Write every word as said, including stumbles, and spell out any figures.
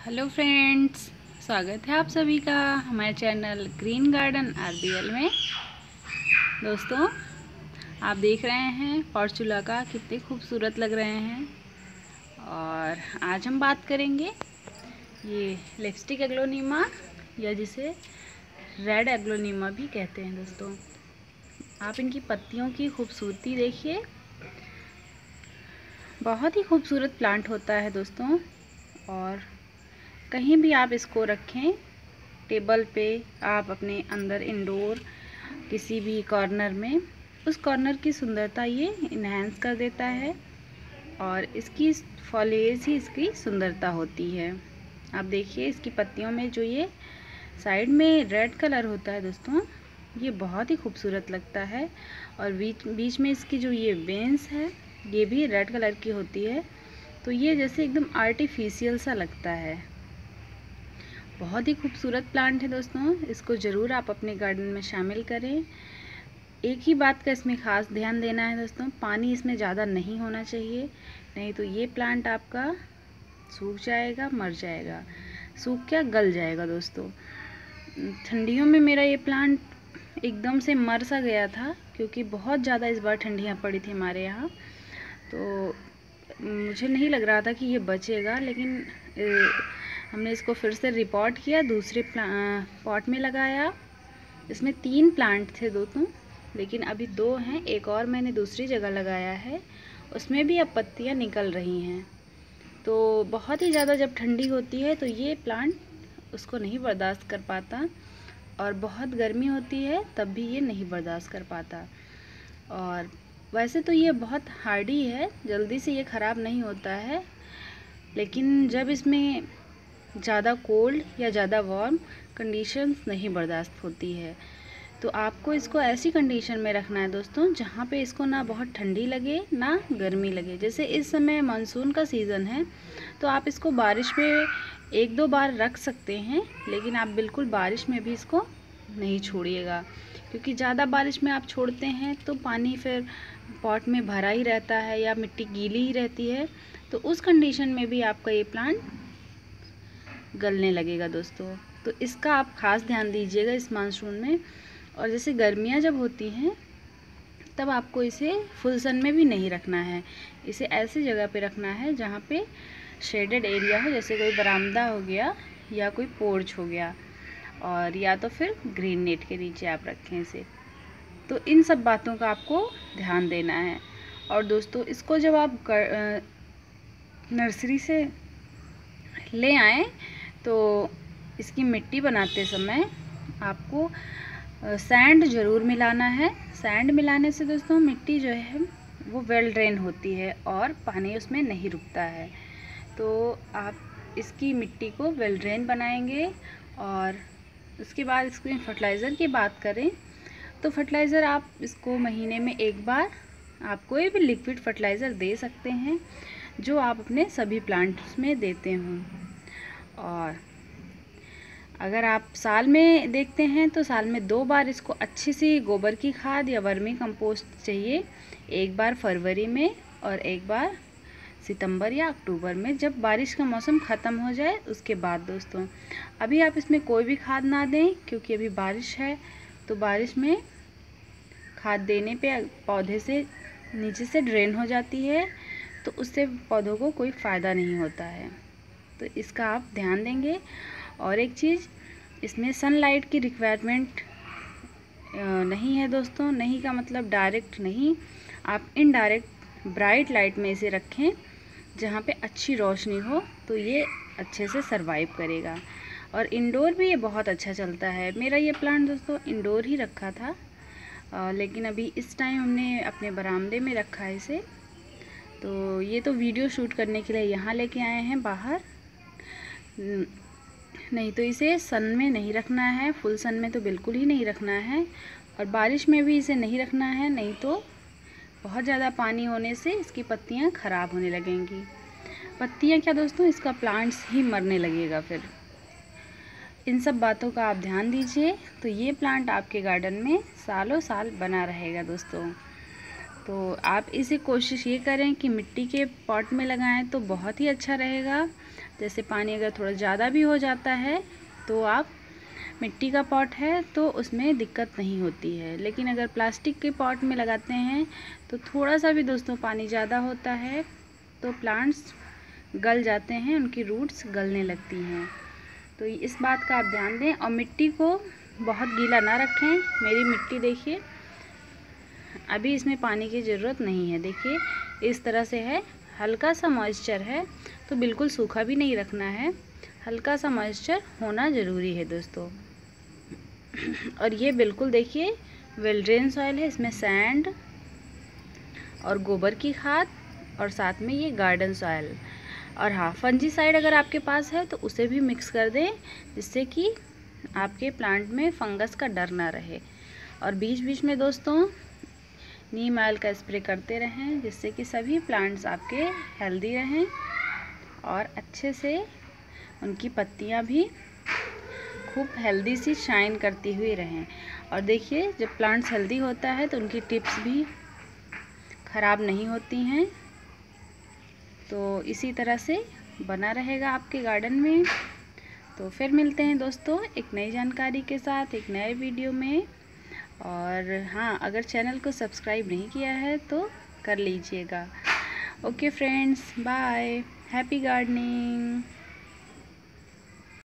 Hello friends, स्वागत है आप सभी का हमारे चैनल ग्रीन गार्डन आरबीएल में। दोस्तों, आप देख रहे हैं फॉर्चूला का कितने खूबसूरत लग रहे हैं। और आज हम बात करेंगे ये लिपस्टिक एग्लोनीमा या जिसे रेड एग्लोनीमा भी कहते हैं। दोस्तों, आप इनकी पत्तियों की खूबसूरती देखिए, बहुत ही खूबसूरत प्लांट होता है दोस्तों। और कहीं भी आप इसको रखें, टेबल पे, आप अपने अंदर इंडोर किसी भी कॉर्नर में, उस कॉर्नर की सुंदरता ये इन्हेंस कर देता है। और इसकी फॉलिएज ही इसकी सुंदरता होती है। आप देखिए इसकी पत्तियों में जो ये साइड में रेड कलर होता है दोस्तों, ये बहुत ही खूबसूरत लगता है। और बीच बीच में इसकी जो ये वेन्स है ये भी रेड कलर की होती है, तो ये जैसे एकदम आर्टिफिशियल सा लगता है। बहुत ही खूबसूरत प्लांट है दोस्तों, इसको ज़रूर आप अपने गार्डन में शामिल करें। एक ही बात का इसमें ख़ास ध्यान देना है दोस्तों, पानी इसमें ज़्यादा नहीं होना चाहिए, नहीं तो ये प्लांट आपका सूख जाएगा, मर जाएगा, सूख क्या गल जाएगा। दोस्तों, ठंडियों में मेरा ये प्लांट एकदम से मर सा गया था, क्योंकि बहुत ज़्यादा इस बार ठंडियाँ पड़ी थी हमारे यहाँ, तो मुझे नहीं लग रहा था कि ये बचेगा। लेकिन हमने इसको फिर से रिपोर्ट किया, दूसरे पॉट में लगाया। इसमें तीन प्लांट थे दोस्तों, लेकिन अभी दो हैं, एक और मैंने दूसरी जगह लगाया है, उसमें भी अब पत्तियां निकल रही हैं। तो बहुत ही ज़्यादा जब ठंडी होती है तो ये प्लांट उसको नहीं बर्दाश्त कर पाता, और बहुत गर्मी होती है तब भी ये नहीं बर्दाश्त कर पाता। और वैसे तो ये बहुत हार्डी है, जल्दी से ये ख़राब नहीं होता है, लेकिन जब इसमें ज़्यादा कोल्ड या ज़्यादा वार्म कंडीशंस नहीं बर्दाश्त होती है, तो आपको इसको ऐसी कंडीशन में रखना है दोस्तों जहाँ पे इसको ना बहुत ठंडी लगे ना गर्मी लगे। जैसे इस समय मानसून का सीज़न है, तो आप इसको बारिश में एक दो बार रख सकते हैं, लेकिन आप बिल्कुल बारिश में भी इसको नहीं छोड़िएगा, क्योंकि ज़्यादा बारिश में आप छोड़ते हैं तो पानी फिर पॉट में भरा ही रहता है या मिट्टी गीली ही रहती है, तो उस कंडीशन में भी आपका ये प्लांट गलने लगेगा दोस्तों। तो इसका आप ख़ास ध्यान दीजिएगा इस मानसून में। और जैसे गर्मियाँ जब होती हैं तब आपको इसे फुल सन में भी नहीं रखना है, इसे ऐसी जगह पे रखना है जहाँ पे शेडेड एरिया हो, जैसे कोई बरामदा हो गया या कोई पोर्च हो गया, और या तो फिर ग्रीन नेट के नीचे आप रखें इसे। तो इन सब बातों का आपको ध्यान देना है। और दोस्तों, इसको जब आप नर्सरी से ले आएँ तो इसकी मिट्टी बनाते समय आपको सैंड ज़रूर मिलाना है। सैंड मिलाने से दोस्तों मिट्टी जो है वो वेल ड्रेन होती है और पानी उसमें नहीं रुकता है। तो आप इसकी मिट्टी को वेल ड्रेन बनाएंगे। और उसके बाद इसको फर्टिलाइज़र की बात करें तो फर्टिलाइज़र आप इसको महीने में एक बार आप कोई भी लिक्विड फर्टिलाइज़र दे सकते हैं जो आप अपने सभी प्लांट्स में देते हों। और अगर आप साल में देखते हैं तो साल में दो बार इसको अच्छी सी गोबर की खाद या वर्मी कंपोस्ट चाहिए, एक बार फरवरी में और एक बार सितंबर या अक्टूबर में, जब बारिश का मौसम ख़त्म हो जाए उसके बाद। दोस्तों, अभी आप इसमें कोई भी खाद ना दें, क्योंकि अभी बारिश है, तो बारिश में खाद देने पे पौधे से नीचे से ड्रेन हो जाती है, तो उससे पौधों को कोई फ़ायदा नहीं होता है। तो इसका आप ध्यान देंगे। और एक चीज़, इसमें सनलाइट की रिक्वायरमेंट नहीं है दोस्तों, नहीं का मतलब डायरेक्ट नहीं, आप इनडायरेक्ट ब्राइट लाइट में इसे रखें जहाँ पे अच्छी रोशनी हो, तो ये अच्छे से सरवाइव करेगा। और इंडोर भी ये बहुत अच्छा चलता है। मेरा ये प्लांट दोस्तों इंडोर ही रखा था, आ, लेकिन अभी इस टाइम हमने अपने बरामदे में रखा है इसे। तो ये तो वीडियो शूट करने के लिए यहाँ लेके आए हैं बाहर, नहीं तो इसे सन में नहीं रखना है, फुल सन में तो बिल्कुल ही नहीं रखना है, और बारिश में भी इसे नहीं रखना है, नहीं तो बहुत ज़्यादा पानी होने से इसकी पत्तियां ख़राब होने लगेंगी। पत्तियां क्या दोस्तों, इसका प्लांट्स ही मरने लगेगा फिर। इन सब बातों का आप ध्यान दीजिए, तो ये प्लांट आपके गार्डन में सालों साल बना रहेगा दोस्तों। तो आप इसे कोशिश ये करें कि मिट्टी के पॉट में लगाएं तो बहुत ही अच्छा रहेगा। जैसे पानी अगर थोड़ा ज़्यादा भी हो जाता है तो आप मिट्टी का पॉट है तो उसमें दिक्कत नहीं होती है, लेकिन अगर प्लास्टिक के पॉट में लगाते हैं तो थोड़ा सा भी दोस्तों पानी ज़्यादा होता है तो प्लांट्स गल जाते हैं, उनकी रूट्स गलने लगती हैं। तो इस बात का आप ध्यान दें और मिट्टी को बहुत गीला ना रखें। मेरी मिट्टी देखिए, अभी इसमें पानी की ज़रूरत नहीं है, देखिए इस तरह से है, हल्का सा मॉइस्चर है, तो बिल्कुल सूखा भी नहीं रखना है, हल्का सा मॉइस्चर होना ज़रूरी है दोस्तों। और ये बिल्कुल देखिए वेल ड्रेन सॉइल है, इसमें सैंड और गोबर की खाद और साथ में ये गार्डन सॉइल। और हाँ, फंजीसाइड अगर आपके पास है तो उसे भी मिक्स कर दें, जिससे कि आपके प्लांट में फंगस का डर ना रहे। और बीच बीच में दोस्तों नीम ऑयल का स्प्रे करते रहें, जिससे कि सभी प्लांट्स आपके हेल्दी रहें और अच्छे से उनकी पत्तियां भी खूब हेल्दी सी शाइन करती हुई रहें। और देखिए जब प्लांट्स हेल्दी होता है तो उनकी टिप्स भी ख़राब नहीं होती हैं, तो इसी तरह से बना रहेगा आपके गार्डन में। तो फिर मिलते हैं दोस्तों एक नई जानकारी के साथ एक नए वीडियो में। और हाँ, अगर चैनल को सब्सक्राइब नहीं किया है तो कर लीजिएगा। Okay friends, bye, happy gardening.